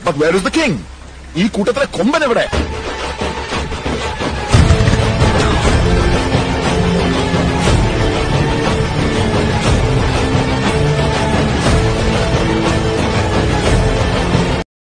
But where is the king? ഈ കൂട്ടത്തിലെ കൊമ്പൻ എവിടെ?